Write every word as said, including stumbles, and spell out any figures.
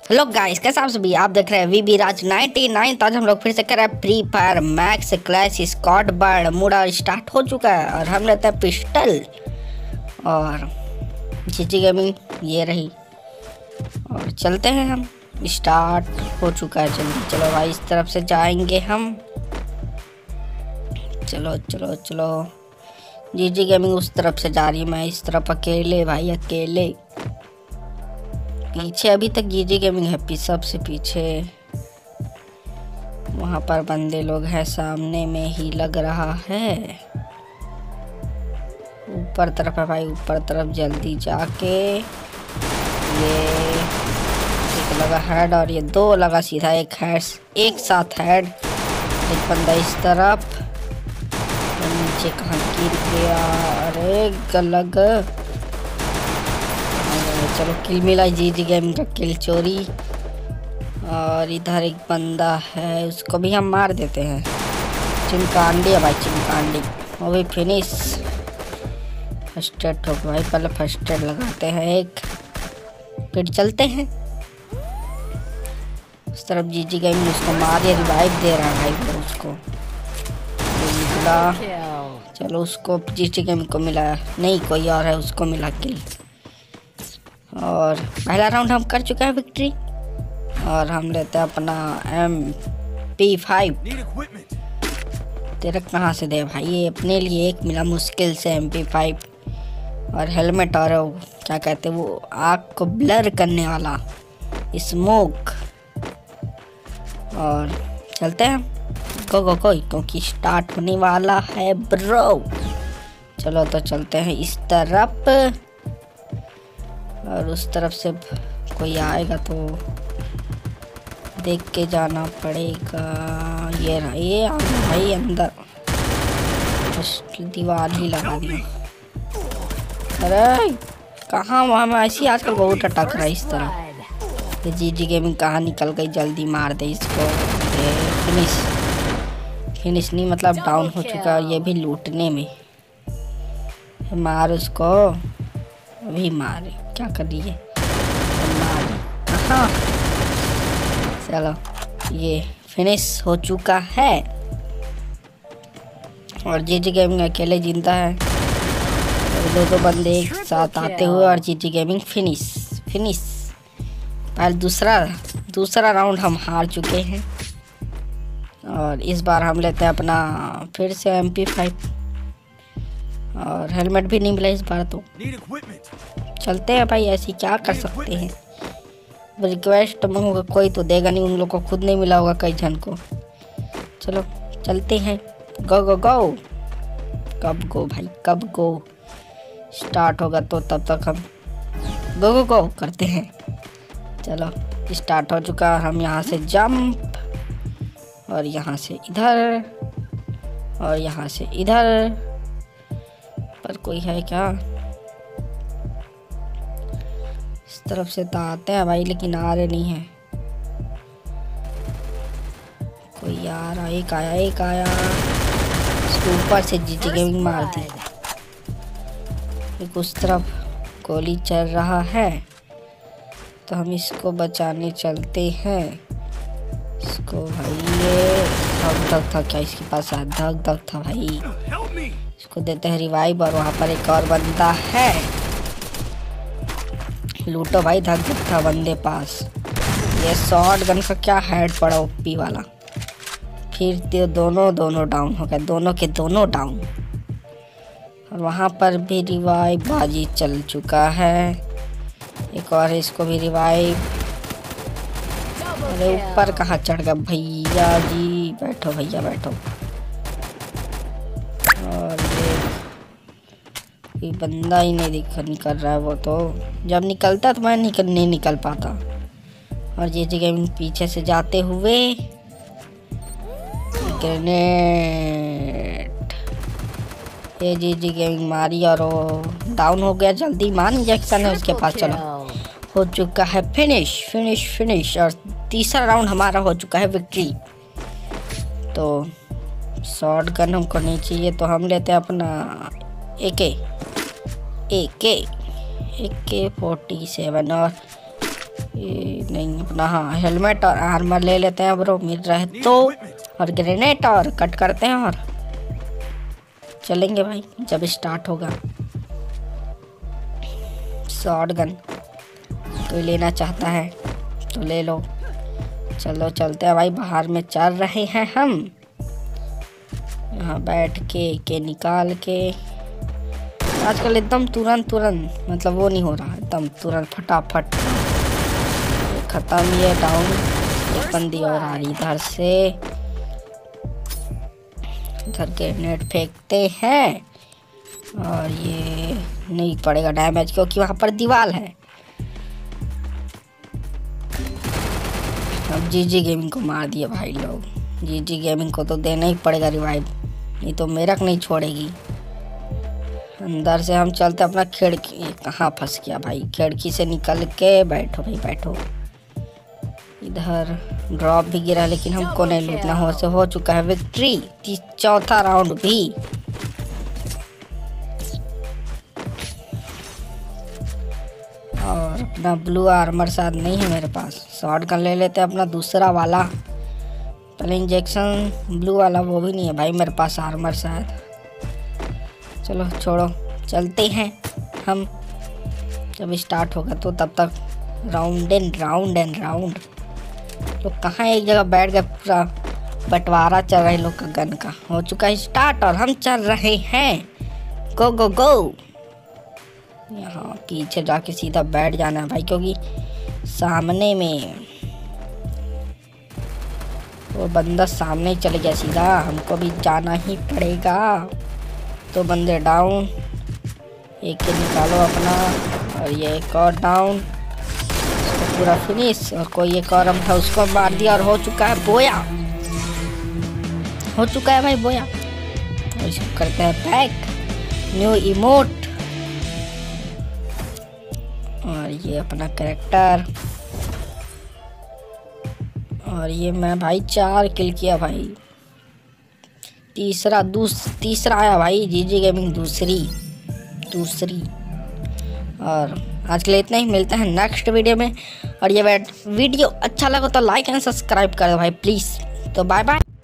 Hello guys, कैसे आप सभी। आप देख रहे हैं वीबी राज नाइनटी नाइन। तो आज हम लोग फिर से कर रहे हैं Free Fire Max clash squad bird. Mood start हो चुका है और हम लेते हैं पिस्टल और जीजी गेमिंग ये रही और चलते हैं। हम स्टार्ट हो चुका है। जल्दी चलो भाई, इस तरफ से जाएंगे हम। चलो चलो चलो, जीजी गेमिंग उस तरफ से जा रही है, मैं इस तरफ अकेले भाई अकेले। पीछे अभी तक जीजी गेमिंग है, सबसे पीछे वहाँ पर बंदे लोग हैं, सामने में ही लग रहा है। ऊपर तरफ है भाई, ऊपर तरफ जल्दी जाके। ये एक लगा हेड और ये दो लगा सीधा, एक हेड एक साथ हेड। एक बंदा इस तरफ, नीचे कहाँ गिर गया, अरे गलग। चलो किल मिला, जीजी गेमिंग का किल चोरी। और इधर एक बंदा है, उसको भी हम मार देते हैं। चिमकांडी है भाई, चिमकांडी। वो भी फिनिश। फर्स्ट एड ठोक भाई, पहले फर्स्ट एड लगाते हैं एक, फिर चलते हैं उस तरफ। जीजी गेमिंग उसको मार दिया, रिवाइव दे रहा है भाई उसको। मिला, चलो उसको जीजी गेमिंग को मिला नहीं, कोई और है, उसको मिला किल। और पहला राउंड हम कर चुके हैं विक्ट्री। और हम लेते हैं अपना एम पी फाइव। तेरा कहाँ से दे भाई, ये अपने लिए एक मिला मुश्किल से एम पी फाइव और हेलमेट और क्या कहते हैं वो आँख को ब्लर करने वाला स्मोक। और चलते हैं गो गो कोई, क्योंकि स्टार्ट होने वाला है ब्रो। चलो तो चलते हैं इस तरफ, और उस तरफ से कोई आएगा तो देख के जाना पड़ेगा। ये रहा, ये आ गया भाई अंदर, दीवार ही लगा दिया। अरे कहाँ, वहाँ में ऐसी आजकल बहुत अटक रहा है इस तरह। ये जीजी गेमिंग कहाँ निकल गई, जल्दी मार दे इसको। फिनिश फिनिश नहीं मतलब डाउन हो चुका है, ये भी लूटने में। मार उसको, अभी मारे, क्या कर रही है मार। हाँ चलो, ये फिनिश हो चुका है और जीजी गेमिंग अकेले जिंदा है। दो दो बंदे एक साथ आते हुए और जीजी गेमिंग फिनिश फिनिश। पहले दूसरा दूसरा राउंड हम हार चुके हैं और इस बार हम लेते हैं अपना फिर से एम पी फाइव। और हेलमेट भी नहीं मिला इस बार तो। चलते हैं भाई, ऐसी क्या कर सकते हैं। रिक्वेस्ट मांगूंगा कोई तो देगा नहीं, उन लोग को खुद नहीं मिला होगा कई जन को। चलो चलते हैं, गो गो गो। कब गो भाई, कब गो स्टार्ट होगा तो तब तक हम गो गो गो करते हैं। चलो स्टार्ट हो चुका, हम यहाँ से जंप और यहाँ से इधर और यहाँ से इधर। पर कोई है क्या, इस तरफ से तो आते हैं भाई, लेकिन आ रहे नहीं है। कोई आ रहा, एक आया एक आया, इसके ऊपर से जीजी गेमिंग मार दी। एक उस तरफ गोली चल रहा है तो हम इसको बचाने चलते हैं। इसको भाई ये धक धक था, क्या इसके पास धक धक था भाई। इसको देते हैं रिवाइव और वहाँ पर एक और बंदा है, लूटो भाई। धक धक था बंदे पास। ये शॉट गन का क्या हेड पड़ा ओपी वाला। फिर तो दोनों दोनों डाउन हो गए, दोनों के दोनों डाउन। और वहाँ पर भी रिवाइव बाजी चल चुका है। एक और है, इसको भी रिवाइव। अरे ऊपर कहाँ चढ़ गया भैया जी, बैठो भैया बैठो। और ये बंदा ही नहीं दिख निकल रहा है, वो तो जब निकलता तो मैं निकल नहीं निकल पाता। और जीजी गेमिंग पीछे से जाते हुए ग्रेनेड, ये जीजी गेमिंग मारी और वो डाउन हो गया। जल्दी मान इंजेक्शन है उसके पास। चलो हो चुका है फिनिश फिनिश फिनिश और तीसरा राउंड हमारा हो चुका है विक्ट्री। तो शॉट गन हमको नहीं चाहिए तो हम लेते हैं अपना ए के ए के ए के फोर्टी सेवन और ये नहीं अपना, हाँ हेलमेट और आर्मर ले लेते हैं ब्रो, मिल रहे तो, और ग्रेनेड और कट करते हैं और चलेंगे भाई जब स्टार्ट होगा। शॉट गन कोई लेना चाहता है तो ले लो। चलो चलते हैं भाई, बाहर में चल रहे हैं हम, यहाँ बैठ के के निकाल के। आजकल एकदम तुरंत तुरंत मतलब वो नहीं हो रहा, एकदम तुरंत फटाफट खत्म। ये डाउन, एक बंदी और आ रही इधर से, इधर ग्रेनेड फेंकते हैं और ये नहीं पड़ेगा डैमेज क्योंकि वहाँ पर दीवार है। अब जीजी गेमिंग को मार दिया भाई लोग, जीजी गेमिंग को तो देना ही पड़ेगा रिवाइव, नहीं तो मेरक नहीं छोड़ेगी। अंदर से हम चलते अपना, खिड़की कहाँ फंस गया भाई, खिड़की से निकल के बैठो भाई बैठो। इधर ड्रॉप भी गिरा लेकिन हमको नहीं लूटना, हो से हो चुका है विक्ट्री। चौथा राउंड भी और अपना ब्लू आर्मर साथ नहीं है मेरे पास, शॉट गन ले लेते हैं अपना दूसरा वाला। पहले इंजेक्शन ब्लू वाला वो भी नहीं है भाई मेरे पास आर्मर शायद। चलो छोड़ो, चलते हैं हम, जब स्टार्ट होगा तो तब तक round end round end round. तो कहाँ एक जगह बैठ गए, पूरा बंटवारा चल रहा है लोग का गन का। हो चुका है स्टार्ट और हम चल रहे हैं, गो गो गो। यहाँ पीछे जाके सीधा बैठ जाना है भाई, क्योंकि सामने में वो बंदा सामने ही चले गया सीधा, हमको भी जाना ही पड़ेगा। तो बंदे डाउन, एक के निकालो अपना, और ये एक और डाउन, उसको पूरा फिनिश। और कोई एक और हम था उसको मार दिया और हो चुका है बोया, हो चुका है भाई बोया। और इसको करते हैं बैक, न्यू इमोट, और ये अपना कैरेक्टर। और ये मैं भाई चार किल किया भाई, तीसरा दूस तीसरा आया भाई जीजी गेमिंग दूसरी दूसरी। और आज के लिए इतना ही, मिलता है नेक्स्ट वीडियो में। और ये वीडियो अच्छा लगा तो लाइक एंड सब्सक्राइब कर दो भाई प्लीज़। तो बाय बाय।